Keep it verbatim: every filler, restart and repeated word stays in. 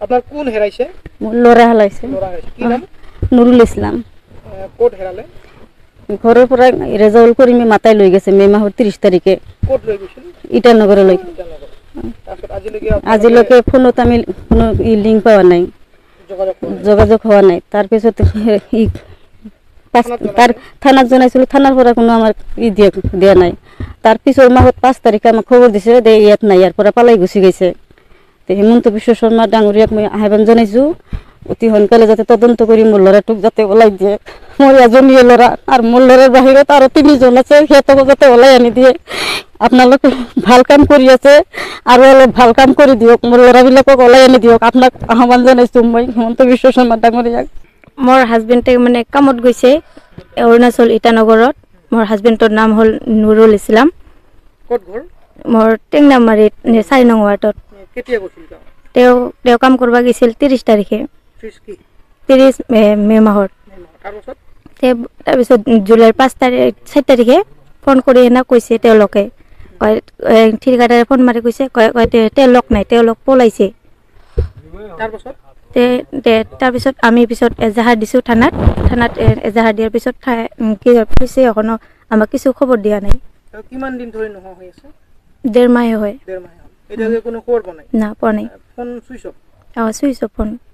আপনার কোন হেরাইছে? লরা হেলাইছে। লরা হেরাইছে কি নাম? নুরুল ইসলাম। কোট হেরালে? ঘরের পরে রেজাউল করিমে মাথায় লই গেছে মে মাসের ত্রিশ তারিখে। কোট লই গেছিল? ইটানগরে লই। ইটানগর। তারপর আজিলকে আজিলকে ফোনত আমি কোনো লিংক পাওয়া নাই, যোগাযোগ যোগাযোগ হওয়া নাই। তারপিছত তার থানাত জানাইছিল, থানার পৰা কোনো আমার ই দিয়া দিয়া নাই। তার পিছর মাহত পাঁচ তারিখে আমাক খবর দিছে দে ইয়াত নাই, ইয়ার পৰা পালাই গুচি গেছে। তো হিমন্ত বিশ্ব শর্মা ডাঙৰীয়াক মই আহ্বান জনাইছোঁ অতি সোনকালে যাতে তদন্ত কৰি মোৰ ল'ৰাটোক যাতে ওলাই দিয়ে। মোৰ এজনীয়ে ল'ৰা আৰু মোৰ ল'ৰাৰ বাহিৰত আৰু তিনিজন আছে, সিহঁতকো যাতে ওলাই আনি দিয়ে। আপোনালোকে ভাল কাম কৰি আছে আৰু অলপ ভাল কাম কৰি দিয়ক, মোৰ ল'ৰাবিলাকক ওলাই আনি দিয়ক। আপোনাক আহ্বান জনাইছোঁ মই হিমন্ত বিশ্ব শৰ্মা ডাঙৰীয়াক। মোৰ হাজবেণ্ডে মানে কামত গৈছে অৰুণাচল ইটানগৰত। মোৰ হাজবেণ্ডৰ নাম হ'ল নুৰুল ইছলাম। ক'ত ঘৰ? মোৰ টেংনামাৰীত চাৰি নং ৱাৰ্ডত। কেতিয়া গৈছিল তেওঁ? তেওঁ তেওঁ কাম কৰিব গৈছিল ত্ৰিছ তাৰিখে, ত্ৰিছ মে মাহৰ। তাৰপিছত জুলাইৰ পাঁচ তাৰিখ চাৰি তাৰিখে ফোন কৰি এনে কৈছে তেওঁলোকে, কয় ঠিকাদাৰে ফোন মাৰি কৈছে কয় কয় তেওঁলোক নাই, তেওঁলোক পলাইছে। তাৰপিছত আমি পিছত এজাহাৰ দিছোঁ থানাত। থানাত এজাহাৰ দিয়াৰ পিছত কি হৈছে এখনো আমাক কিছু খবৰ দিয়া নাই। কিমান দিন ধৰি নোহোৱা হৈ আছে? ডেৰ মাহে হয়। ডেৰ মাহে হ'ল। এতিয়ালৈকে কোনো খবৰ পোৱা নাই? না পোৱা নাই। Phone switch off? অঁ চুইচ অফ ফোন।